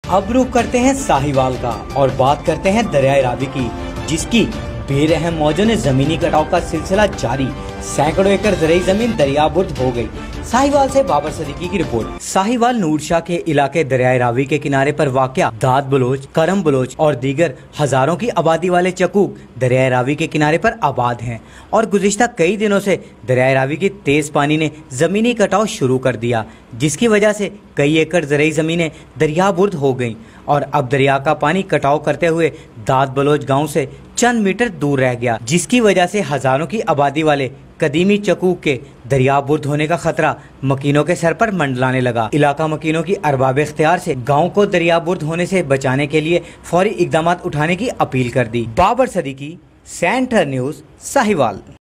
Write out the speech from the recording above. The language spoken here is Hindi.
अब रुख करते हैं साहिवाल का और बात करते हैं दरियाए रावी की, जिसकी बेरहम मौजों ने जमीनी कटाव का सिलसिला जारी। सैकड़ों एकड़ ज़रई जमीन दरियाबुर्द हो गई। साहिवाल से बाबर सदीकी की रिपोर्ट। साहिवाल नूरशाह के इलाके दरियाए रावी के किनारे पर वाक़या दाद बलोच, करम बलोच और दीगर हजारों की आबादी वाले चकूक दरियाए रावी के किनारे पर आबाद हैं और गुज़िश्ता कई दिनों से दरियाए रावी की तेज पानी ने जमीनी कटाव शुरू कर दिया, जिसकी वजह से कई एकड़ ज़रई ज़मीनें दरियाबुर्द हो गईं और अब दरिया का पानी कटाव करते हुए दाद बलोच गांव से चंद मीटर दूर रह गया, जिसकी वजह से हजारों की आबादी वाले कदीमी चकूक के दरियाबुर्द होने का खतरा मकीनों के सर पर मंडलाने लगा। इलाका मकीनों की अरबाब इख्तियार से गांव को दरियाबुर्द होने से बचाने के लिए फौरी इकदाम उठाने की अपील कर दी। Babar Sadiqi, centre news, Sahiwal.